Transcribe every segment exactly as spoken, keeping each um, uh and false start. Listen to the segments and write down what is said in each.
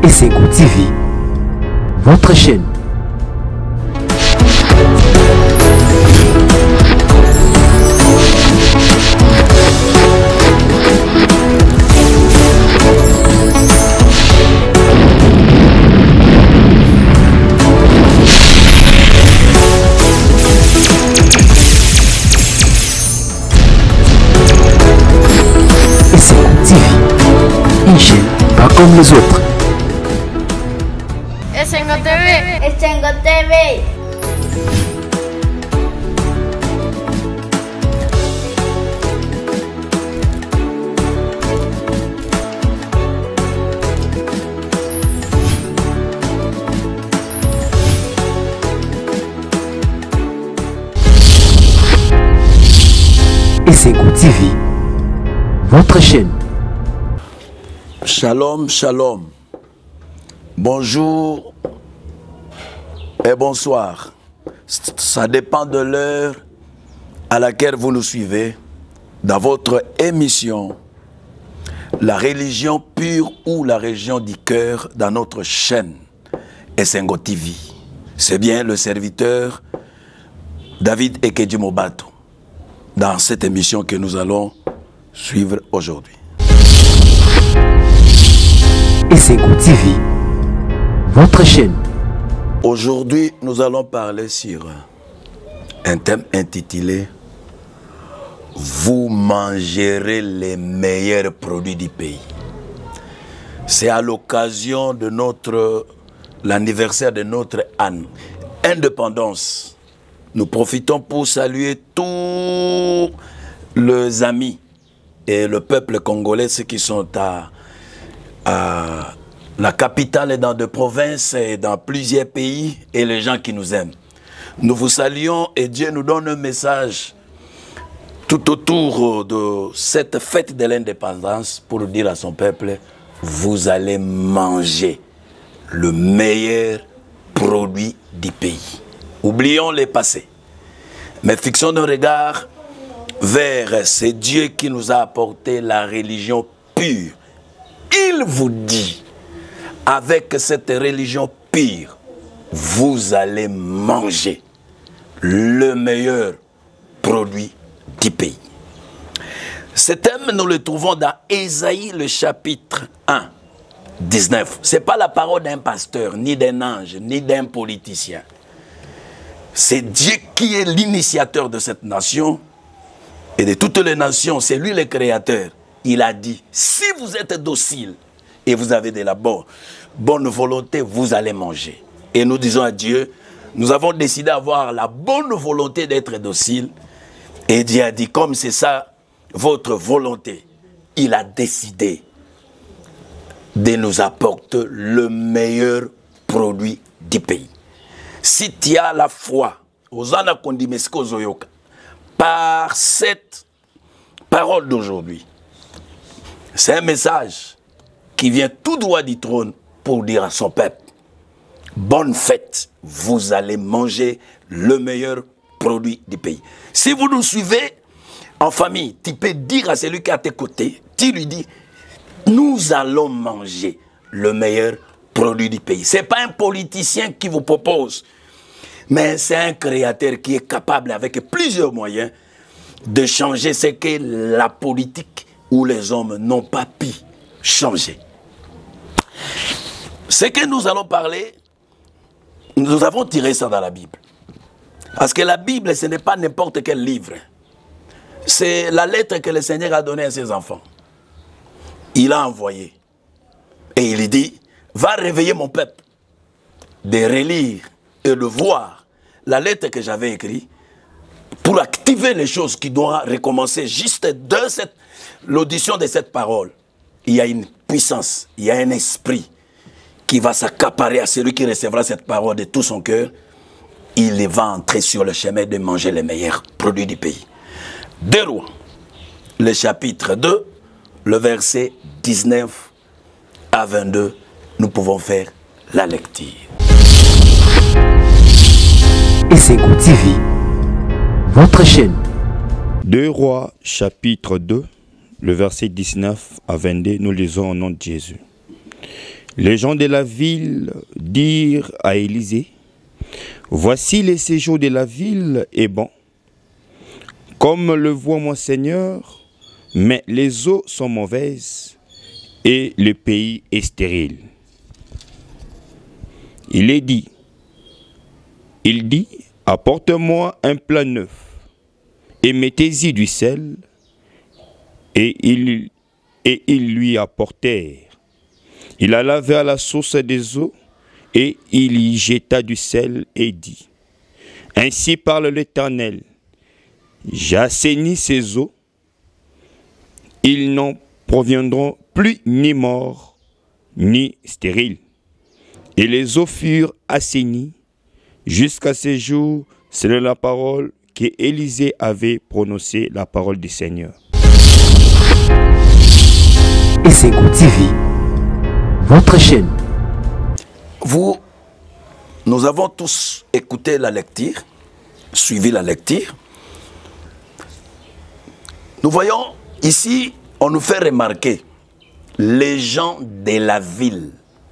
Essengo T V, votre chaîne. Une chaîne pas comme les autres. Essengo T V. Essengo T V. Essengo T V, votre chaîne. Shalom, shalom. Bonjour et bonsoir. Ça dépend de l'heure à laquelle vous nous suivez dans votre émission La religion pure ou la religion du cœur dans notre chaîne Essengo T V. C'est bien le serviteur David Ekedji Mobato dans cette émission que nous allons suivre aujourd'hui. Essengo T V, votre chaîne. Aujourd'hui, nous allons parler sur un thème intitulé « Vous mangerez les meilleurs produits du pays ». C'est à l'occasion de notre l'anniversaire de notre indépendance. Nous profitons pour saluer tous les amis et le peuple congolais, ceux qui sont à à la capitale et dans des provinces et dans plusieurs pays et les gens qui nous aiment. Nous vous saluons et Dieu nous donne un message tout autour de cette fête de l'indépendance pour dire à son peuple, vous allez manger le meilleur produit du pays. Oublions les passés, mais fixons nos regards vers ce Dieu qui nous a apporté la religion pure. Il vous dit, avec cette religion pure, vous allez manger le meilleur produit du pays. Ce thème, nous le trouvons dans Ésaïe, le chapitre un, dix-neuf. Ce n'est pas la parole d'un pasteur, ni d'un ange, ni d'un politicien. C'est Dieu qui est l'initiateur de cette nation et de toutes les nations. C'est lui le créateur. Il a dit, si vous êtes docile et vous avez de la bonne, bonne volonté, vous allez manger. Et nous disons à Dieu, nous avons décidé d'avoir la bonne volonté d'être docile. Et Dieu a dit, comme c'est ça votre volonté, il a décidé de nous apporter le meilleur produit du pays. Si tu as la foi, par cette parole d'aujourd'hui, c'est un message qui vient tout droit du trône pour dire à son peuple, bonne fête, vous allez manger le meilleur produit du pays. Si vous nous suivez en famille, tu peux dire à celui qui est à tes côtés, tu lui dis, nous allons manger le meilleur produit du pays. Ce n'est pas un politicien qui vous propose, mais c'est un créateur qui est capable avec plusieurs moyens de changer ce que la politique où les hommes n'ont pas pu changer. Ce que nous allons parler, nous avons tiré ça dans la Bible. Parce que la Bible, ce n'est pas n'importe quel livre. C'est la lettre que le Seigneur a donnée à ses enfants. Il a envoyé. Et il dit, va réveiller mon peuple, de relire et de voir la lettre que j'avais écrite pour activer les choses qui doivent recommencer juste de cette l'audition de cette parole. Il y a une puissance, il y a un esprit qui va s'accaparer à celui qui recevra cette parole de tout son cœur. Il va entrer sur le chemin de manger les meilleurs produits du pays. Deux Rois, le chapitre deux, le verset dix-neuf à vingt-deux, nous pouvons faire la lecture. Essengo T V, votre chaîne. Deux Rois, chapitre deux, le verset dix-neuf à vingt-deux, nous lisons au nom de Jésus. Les gens de la ville dirent à Élisée, « Voici le séjour de la ville est bon, comme le voit mon Seigneur, mais les eaux sont mauvaises et le pays est stérile. » Il est dit, il dit, « Apporte-moi un plat neuf et mettez-y du sel. » Et ils, et ils lui apportèrent. Il alla vers la source des eaux et il y jeta du sel et dit, « Ainsi parle l'Éternel, j'assainis ces eaux, ils n'en proviendront plus ni morts ni stériles. » Et les eaux furent assainies jusqu'à ce jour, selon la parole qu'Élisée avait prononcée, la parole du Seigneur. Essengo T V, votre chaîne. Vous, nous avons tous écouté la lecture, suivi la lecture. Nous voyons ici, on nous fait remarquer les gens de la ville.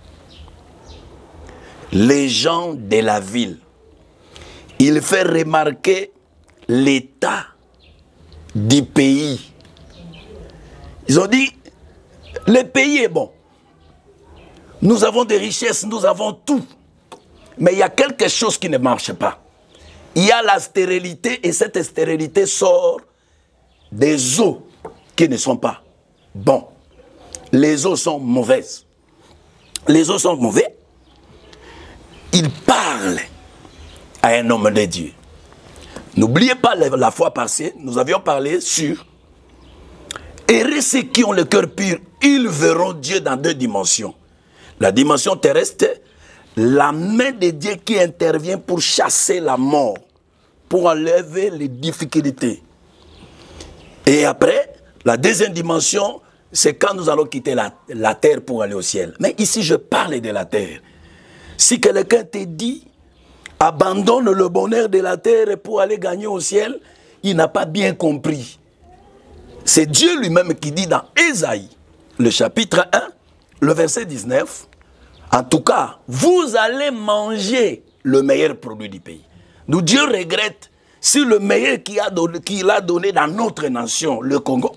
Les gens de la ville. Il fait remarquer l'état du pays. Ils ont dit, le pays est bon. Nous avons des richesses, nous avons tout. Mais il y a quelque chose qui ne marche pas. Il y a la stérilité et cette stérilité sort des eaux qui ne sont pas bonnes. Les eaux sont mauvaises. Les eaux sont mauvaises. Il parle à un homme de Dieu. N'oubliez pas la fois passée, nous avions parlé sur heureux ceux qui ont le cœur pur, ils verront Dieu dans deux dimensions. La dimension terrestre, la main de Dieu qui intervient pour chasser la mort, pour enlever les difficultés. Et après, la deuxième dimension, c'est quand nous allons quitter la, la terre pour aller au ciel. Mais ici, je parle de la terre. Si quelqu'un te dit, abandonne le bonheur de la terre pour aller gagner au ciel, il n'a pas bien compris. C'est Dieu lui-même qui dit dans Ésaïe, le chapitre un, le verset dix-neuf, en tout cas, vous allez manger le meilleur produit du pays. Nous, Dieu regrette si le meilleur qu'il a, donné, qu'il a donné dans notre nation, le Congo,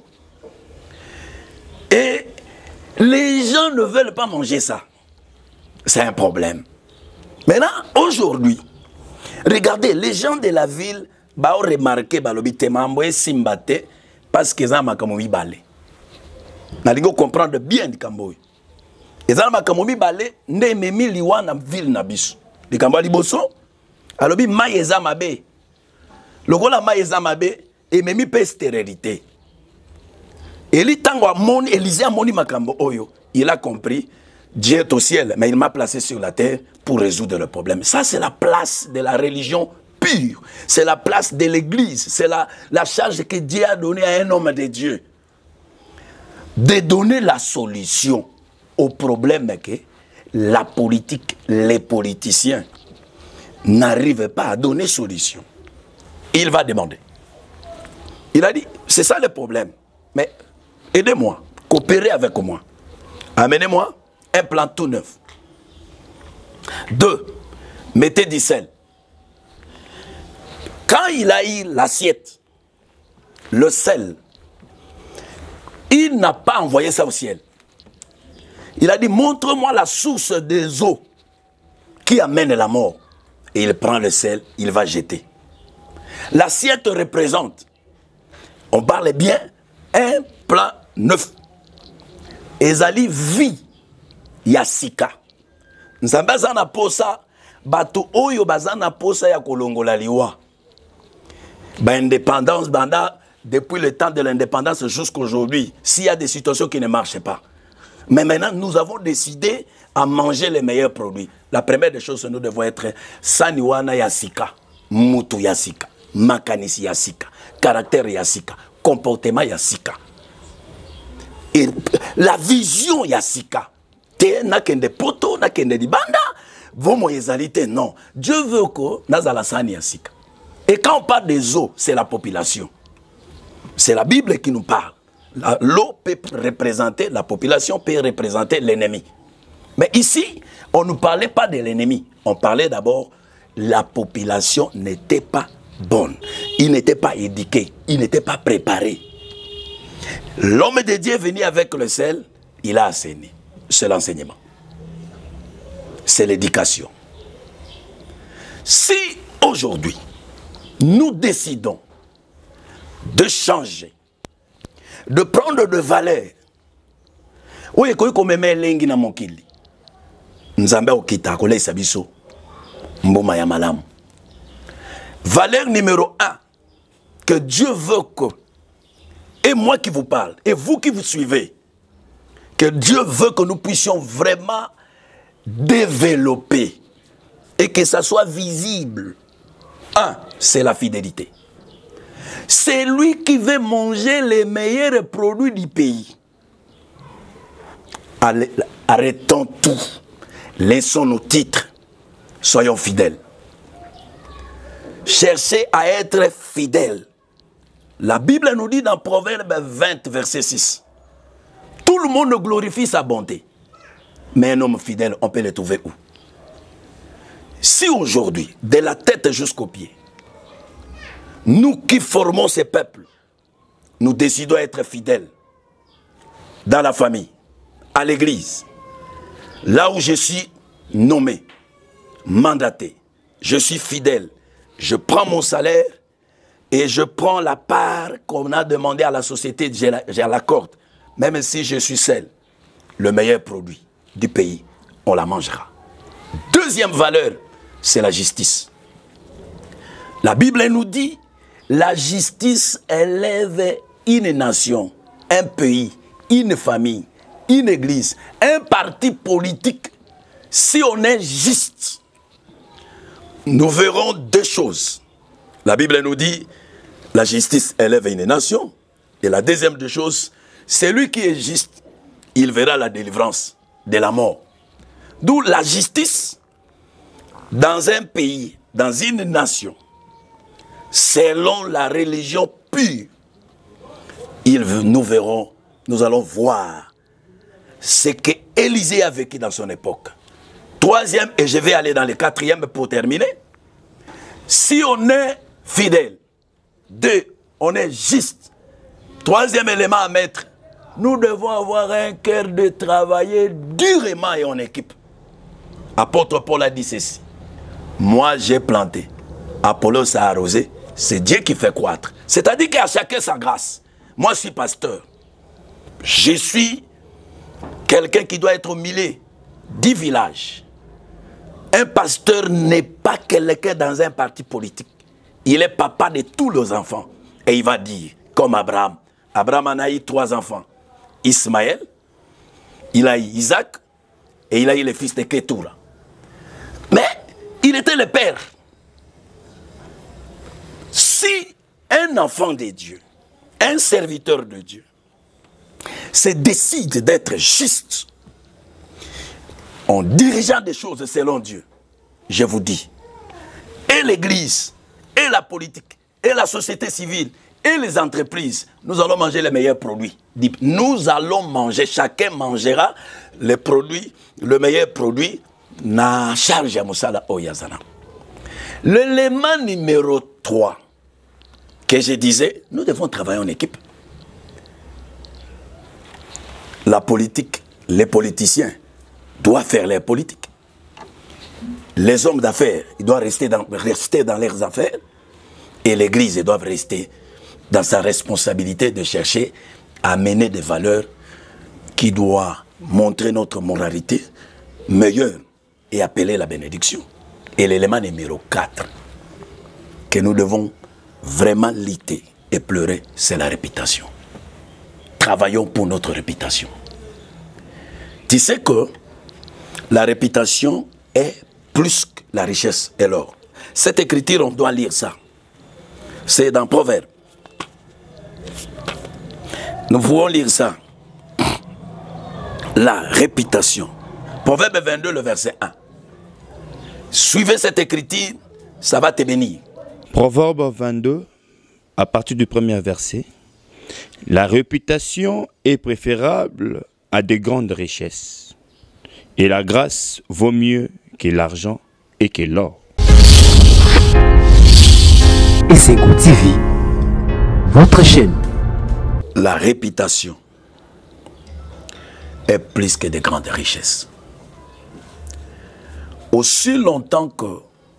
et les gens ne veulent pas manger ça. C'est un problème. Maintenant, aujourd'hui, regardez, les gens de la ville ont remarqué que parce qu'ils ont makamomi balé. Nous comprendre bien du Cambodge. Ils ont makamomi balé, ne memi liwa na ville na biso. Le Cambodge liboso, alobi maïeza mabe. Le gola maïeza mabe et memi pe stérilité. Et li tango amoni Élisée amoni makambo oyo, il a compris. Dieu est au ciel, mais il m'a placé sur la terre pour résoudre le problème. Ça, c'est la place de la religion pure. C'est la place de l'église. C'est la, la charge que Dieu a donnée à un homme de Dieu. De donner la solution au problème que la politique, les politiciens n'arrivent pas à donner solution. Il va demander. Il a dit, c'est ça le problème. Mais aidez-moi, coopérez avec moi. Amenez-moi un plan tout neuf. Deux, mettez du sel. Quand il a eu l'assiette, le sel, il n'a pas envoyé ça au ciel. Il a dit, montre-moi la source des eaux qui amène la mort. Et il prend le sel, il va jeter. L'assiette représente, on parle bien, un plan neuf. Ezali vit Yasika. Nzambazana posa bato oyo bazana posa ya kolongola liwa. Ba indépendance banda depuis le temps de l'indépendance jusqu'aujourd'hui, s'il y a des situations qui ne marchent pas. Mais maintenant, nous avons décidé à manger les meilleurs produits. La première des choses, nous devons être Saniwana Yasika, Mutu Yasika, Makanisi Yasika, caractère Yasika, comportement Yasika. Et la vision Yasika. Na kende poto, na kende di banda, vomo yezalité, non. Dieu veut que nazalasani Yasika. Et quand on parle des eaux, c'est la population. C'est la Bible qui nous parle. L'eau peut représenter, la population peut représenter l'ennemi. Mais ici, on ne parlait pas de l'ennemi. On parlait d'abord, la population n'était pas bonne. Il n'était pas éduqué. Il n'était pas préparé. L'homme de Dieu est venu avec le sel, il a enseigné. C'est l'enseignement. C'est l'éducation. Si aujourd'hui, nous décidons de changer, de prendre de valeur, oui, comme me met lengi na mokili. Nzambe okita ko laisa biso mboma ya malamu. Valeur numéro un que Dieu veut que, et moi qui vous parle, et vous qui vous suivez, que Dieu veut que nous puissions vraiment développer et que ça soit visible. Un, c'est la fidélité. C'est lui qui veut manger les meilleurs produits du pays. Arrêtons tout. Laissons nos titres. Soyons fidèles. Cherchez à être fidèles. La Bible nous dit dans Proverbe vingt, verset six. Tout le monde glorifie sa bonté. Mais un homme fidèle, on peut le trouver où? Si aujourd'hui, de la tête jusqu'aux pieds, nous qui formons ces peuples, nous décidons d'être fidèles dans la famille, à l'église, là où je suis nommé, mandaté, je suis fidèle, je prends mon salaire et je prends la part qu'on a demandé à la société, je l'accorde, même si je suis seul, le meilleur produit du pays, on la mangera. Deuxième valeur, c'est la justice. La Bible nous dit, la justice élève une nation, un pays, une famille, une église, un parti politique. Si on est juste, nous verrons deux choses. La Bible nous dit, la justice élève une nation. Et la deuxième des choses, celui qui est juste, il verra la délivrance de la mort. D'où la justice dans un pays, dans une nation, selon la religion pure, il, nous verrons, nous allons voir ce que Élisée a vécu dans son époque. Troisième, et je vais aller dans le quatrième pour terminer. Si on est fidèle, deux, on est juste. Troisième élément à mettre, nous devons avoir un cœur de travailler durement et en équipe. Apôtre Paul a dit ceci. Moi j'ai planté, Apollos a arrosé, c'est Dieu qui fait croître. C'est-à-dire qu'à chacun sa grâce. Moi je suis pasteur. Je suis quelqu'un qui doit être au milieu du village. Un pasteur n'est pas quelqu'un dans un parti politique. Il est papa de tous les enfants. Et il va dire, comme Abraham. Abraham en a eu trois enfants. Ismaël, il a eu Isaac, et il a eu le fils de Ketura. Mais il était le père. Si un enfant de Dieu, un serviteur de Dieu, se décide d'être juste en dirigeant des choses selon Dieu, je vous dis, et l'Église, et la politique, et la société civile, et les entreprises, nous allons manger les meilleurs produits. Nous allons manger, chacun mangera les produits, le meilleur produit, na charge à Moussala Oyazana. L'élément numéro trois, que je disais, nous devons travailler en équipe. La politique, les politiciens doivent faire leur politique. Les hommes d'affaires, ils doivent rester dans, rester dans leurs affaires. Et l'Église, ils doivent rester dans sa responsabilité de chercher à mener des valeurs qui doivent montrer notre moralité meilleure et appeler la bénédiction. Et l'élément numéro quatre, que nous devons vraiment lutter et pleurer, c'est la réputation. Travaillons pour notre réputation. Tu sais que la réputation est plus que la richesse et l'or. Cette écriture, on doit lire ça. C'est dans Proverbe. Nous pouvons lire ça. La réputation. Proverbe vingt-deux, le verset un. Suivez cette écriture, ça va te bénir. Proverbe vingt-deux, à partir du premier verset. La réputation est préférable à de grandes richesses. Et la grâce vaut mieux que l'argent et que l'or. Essengo T V, votre chaîne. La réputation est plus que de grandes richesses. Aussi longtemps que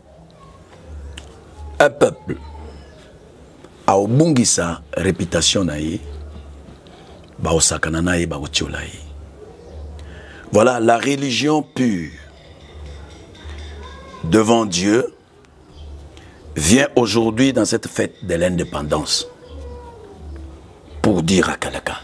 un peuple a obungi sa réputation naïe, ba osakana naïe, ba otiolaï. Voilà la religion pure devant Dieu vient aujourd'hui dans cette fête de l'indépendance pour dire à quelqu'un,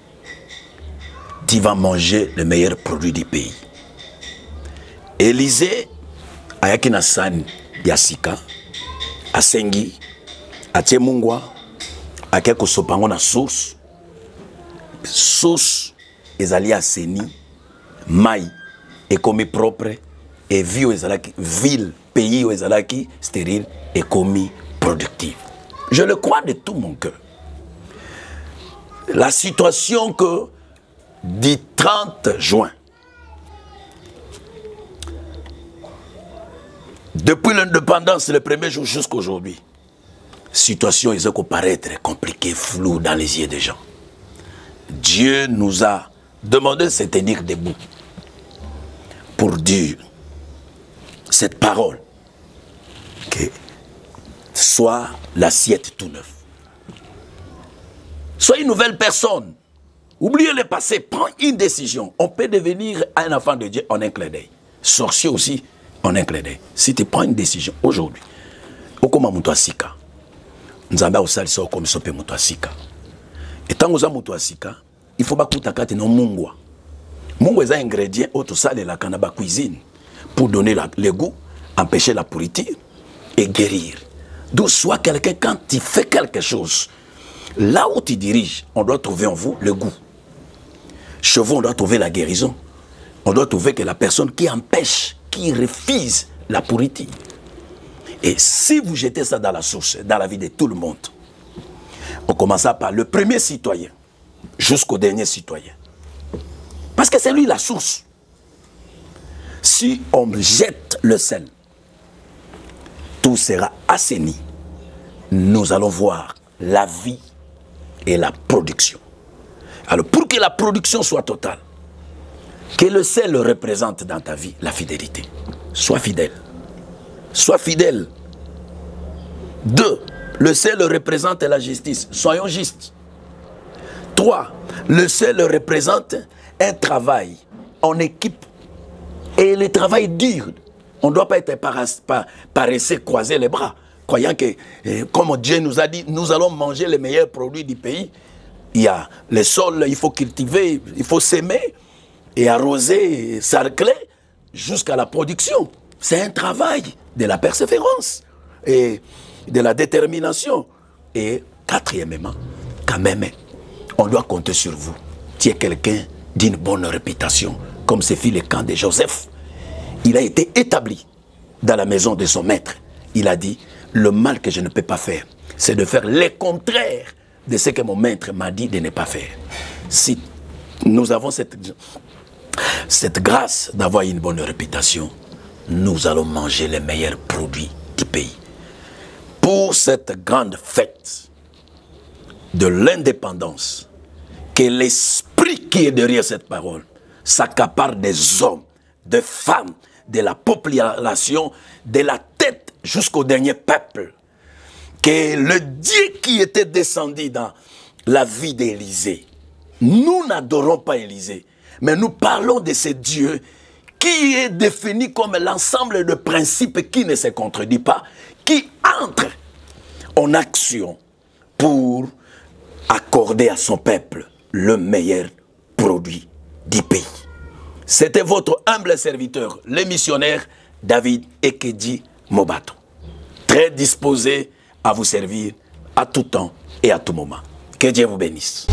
tu vas manger le meilleur produit du pays. Élysée, ayaki na sani yasika, asengi, atie mungwa, ake kosopango na source, source ezali aseni, mai, ekomi propre, et vie ezalaki, ville, pays ezalaki, stérile, ekomi productive. Je le crois de tout mon cœur. La situation que du trente juin, depuis l'indépendance, le premier jour jusqu'à aujourd'hui, situation est paraître compliquée, floue dans les yeux des gens. Dieu nous a demandé de se tenir debout pour dire cette parole que soit l'assiette tout neuf. Sois une nouvelle personne. Oubliez le passé, prends une décision. On peut devenir un enfant de Dieu en un clin d'œil. Sorcier aussi en un clin d'œil. Si tu prends une décision aujourd'hui, okoma mutu asika. Nzamba osalisa okomi sope mutu asika. Et tant que mutu asika, il faut pas kutakate no mungwa. Mungwa est un ingrédient autre ça de la canaba cuisine pour donner la, le goût, empêcher la pourriture et guérir. Donc soit quelqu'un quand tu fais quelque chose, là où tu diriges, on doit trouver en vous le goût. Chevaux, on doit trouver la guérison. On doit trouver que la personne qui empêche, qui refuse la pourriture. Et si vous jetez ça dans la source, dans la vie de tout le monde, on commence par le premier citoyen jusqu'au dernier citoyen. Parce que c'est lui la source. Si on jette le sel, tout sera assaini. Nous allons voir la vie et la production. Alors pour que la production soit totale, que le sel représente dans ta vie la fidélité. Sois fidèle. Sois fidèle. Deux, le sel représente la justice. Soyons justes. Trois, le sel représente un travail en équipe. Et le travail dur. On ne doit pas être paresseux, croiser les bras, croyant que, eh, comme Dieu nous a dit, nous allons manger les meilleurs produits du pays. Il y a le sol, il faut cultiver, il faut s'aimer et arroser, sarcler jusqu'à la production. C'est un travail de la persévérance et de la détermination. Et quatrièmement, quand même, on doit compter sur vous. Tu es quelqu'un d'une bonne réputation, comme ce fut le camp de Joseph. Il a été établi dans la maison de son maître. Il a dit, le mal que je ne peux pas faire, c'est de faire le contraire de ce que mon maître m'a dit de ne pas faire. Si nous avons cette, cette grâce d'avoir une bonne réputation, nous allons manger les meilleurs produits du pays. Pour cette grande fête de l'indépendance, que l'esprit qui est derrière cette parole s'accapare des hommes, des femmes, de la population, de la tête jusqu'au dernier peuple. Que le Dieu qui était descendu dans la vie d'Élisée, nous n'adorons pas Élisée, mais nous parlons de ce Dieu qui est défini comme l'ensemble de principes qui ne se contredit pas, qui entre en action pour accorder à son peuple le meilleur produit du pays. C'était votre humble serviteur, le missionnaire David Ekedji Mobato. Très disposé à vous servir à tout temps et à tout moment. Que Dieu vous bénisse.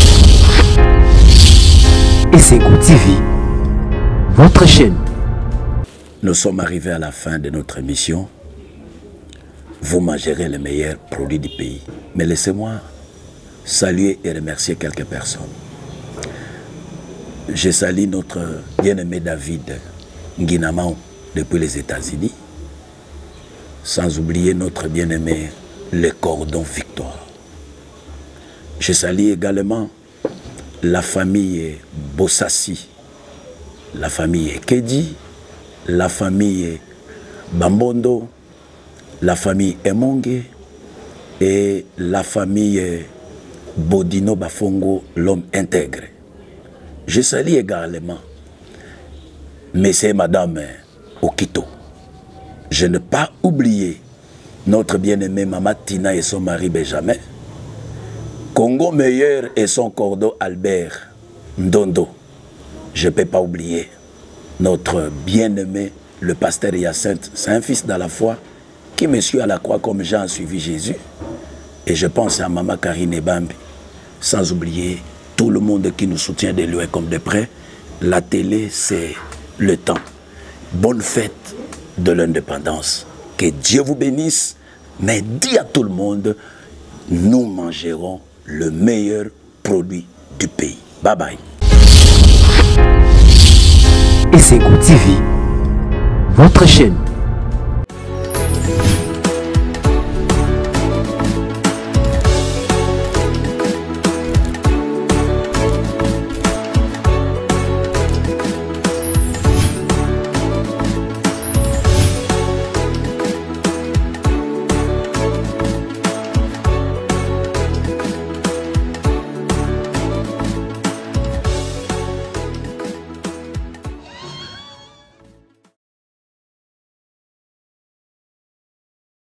Essengo T V, votre chaîne. Nous sommes arrivés à la fin de notre émission. Vous mangerez les meilleurs produits du pays. Mais laissez-moi saluer et remercier quelques personnes. Je salue notre bien-aimé David Nguinamao depuis les États-Unis. Sans oublier notre bien-aimé Le Cordon Victoire. Je salue également la famille Bossassi, la famille Kedi, la famille Bambondo, la famille Emonge et la famille Bodino Bafongo, l'homme intègre. Je salue également Monsieur et Madame Okito. Je n'ai pas oublié notre bien-aimé Maman Tina et son mari Benjamin, Congo Meilleur et son cordon Albert Ndondo. Je ne peux pas oublier notre bien-aimé, le pasteur Hyacinthe, c'est un fils dans la foi, qui me suit à la croix comme Jean a suivi Jésus. Et je pense à Maman Karine Bambi, sans oublier tout le monde qui nous soutient de loin comme de près. La télé, c'est le temps. Bonne fête de l'indépendance. Que Dieu vous bénisse, mais dis à tout le monde, nous mangerons le meilleur produit du pays. Bye bye. Essengo T V, votre chaîne.